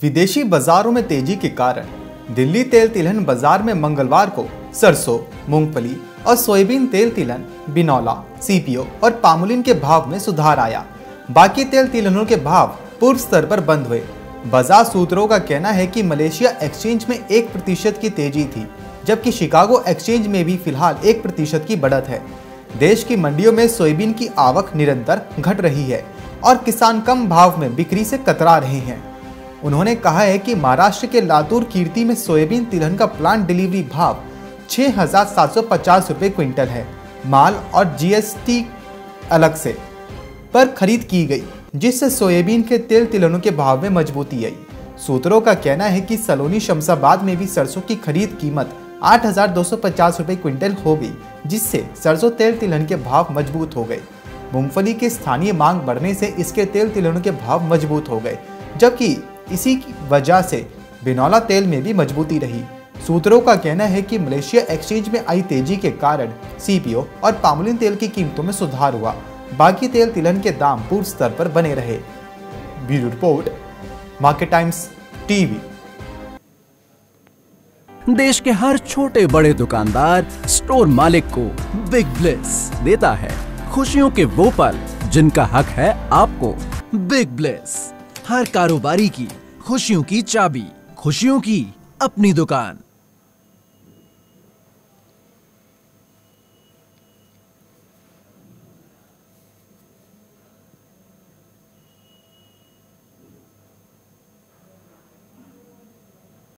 विदेशी बाजारों में तेजी के कारण दिल्ली तेल तिलहन बाजार में मंगलवार को सरसों, मूंगफली और सोयाबीन तेल तिलहन, बिनौला, सीपीओ और पामोलिन के भाव में सुधार आया। बाकी तेल तिलहनों के भाव पूर्व स्तर पर बंद हुए। बाजार सूत्रों का कहना है कि मलेशिया एक्सचेंज में 1% की तेजी थी, जबकि शिकागो एक्सचेंज में भी फिलहाल 1% की बढ़त है। देश की मंडियों में सोयाबीन की आवक निरंतर घट रही है और किसान कम भाव में बिक्री से कतरा रहे हैं। उन्होंने कहा है कि महाराष्ट्र के लातूर कीर्ति में सोयाबीन तिलहन का प्लांट डिलीवरी भाव 6,750 रुपये क्विंटल है। माल और जीएसटी अलग से पर खरीद की गई, जिससे सोयाबीन के तेल तिलहनों के भाव में मजबूती आई। सूत्रों का कहना है कि सलोनी शमशाबाद में भी सरसों की खरीद कीमत 8,250 रुपये क्विंटल हो गई, जिससे सरसों तेल तिलहन के भाव मजबूत हो गए। मूंगफली की स्थानीय मांग बढ़ने से इसके तेल तिलहनों के भाव मजबूत हो गए, जबकि इसी की वजह से बिनौला तेल में भी मजबूती रही। सूत्रों का कहना है कि मलेशिया एक्सचेंज में आई तेजी के कारण सीपीओ और पामोलिन तेल की कीमतों में सुधार हुआ। बाकी तेल तिलहन के दाम पूर्व स्तर पर बने रहे। Bureau report, market times TV. देश के हर छोटे बड़े दुकानदार स्टोर मालिक को बिग ब्लेस देता है खुशियों के वो पल जिनका हक है आपको। बिग ब्लेस, हर कारोबारी की खुशियों की चाबी, खुशियों की अपनी दुकान।